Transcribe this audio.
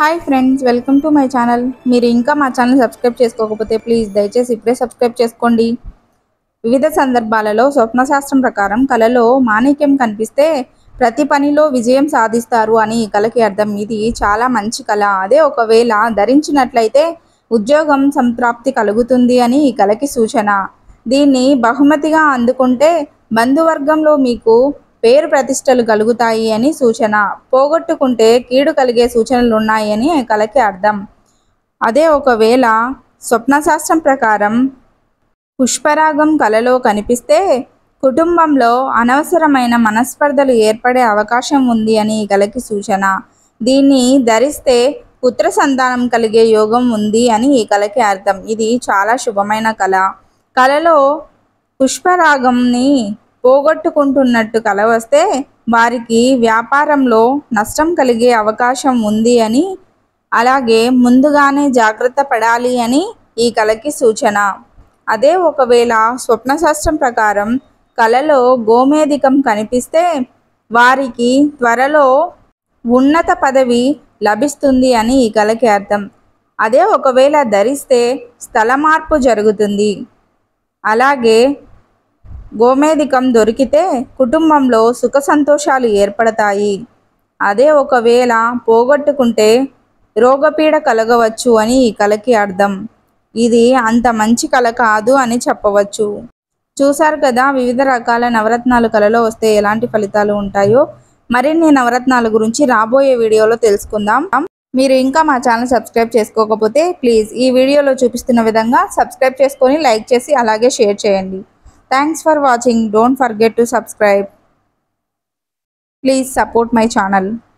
Hi friends, welcome to my channel. మీరు ఇంకా మా ఛానల్ సబ్స్క్రైబ్ చేసుకోకపోతే ప్లీజ్ దయచేసి ఇప్పుడే సబ్స్క్రైబ్ చేసుకోండి. వివిధ సందర్భాలలో స్వప్నశాస్త్రం ప్రకారం కలలో మాణిక్యం కనిపిస్తే ప్రతి పనిలో విజయం సాధిస్తారు అని ఈ కళకి అర్థం. ఇది చాలా మంచి కళ. అదే ఒకవేళ ధరించినట్లయితే ఉద్యోగం సంతృప్తి కలుగుతుంది అని ఈ కళకి సూచన. దీన్ని బహుమతిగా అందుకుంటే బంధువర్గంలో మీకు పేరు ప్రతిష్టలు కలుగుతాయి అని సూచన. పోగొట్టుకుంటే కీడు కలిగే సూచనలు ఉన్నాయి అని ఈ కళకి అర్థం. అదే ఒకవేళ స్వప్నశాస్త్రం ప్రకారం పుష్పరాగం కలలో కనిపిస్తే కుటుంబంలో అనవసరమైన మనస్పర్ధలు ఏర్పడే అవకాశం ఉంది అని ఈ కళకి సూచన. దీన్ని ధరిస్తే పుత్ర సంతానం కలిగే యోగం ఉంది అని ఈ కళకి అర్థం. ఇది చాలా శుభమైన కళ. కళలో పుష్పరాగంని పోగొట్టుకుంటున్నట్టు కల వస్తే వారికి వ్యాపారంలో నష్టం కలిగే అవకాశం ఉంది అని, అలాగే ముందుగానే జాగ్రత్త పడాలి అని ఈ కళకి సూచన. అదే ఒకవేళ స్వప్నశాస్త్రం ప్రకారం కలలో గోమేధికం కనిపిస్తే వారికి త్వరలో ఉన్నత పదవి లభిస్తుంది అని ఈ కళకి అర్థం. అదే ఒకవేళ ధరిస్తే స్థల మార్పు జరుగుతుంది. అలాగే గోమేధికం దొరికితే కుటుంబంలో సుఖ సంతోషాలు ఏర్పడతాయి. అదే ఒకవేళ పోగొట్టుకుంటే రోగపీడ కలగవచ్చు అని ఈ కళకి అర్థం. ఇది అంత మంచి కళ కాదు అని చెప్పవచ్చు. చూశారు కదా, వివిధ రకాల నవరత్నాలు కళలో వస్తే ఎలాంటి ఫలితాలు ఉంటాయో. మరిన్ని నవరత్నాల గురించి రాబోయే వీడియోలో తెలుసుకుందాం. మీరు ఇంకా మా ఛానల్ సబ్స్క్రైబ్ చేసుకోకపోతే ప్లీజ్ ఈ వీడియోలో చూపిస్తున్న విధంగా సబ్స్క్రైబ్ చేసుకొని లైక్ చేసి అలాగే షేర్ చేయండి. Thanks for watching. Don't forget to subscribe. Please support my channel.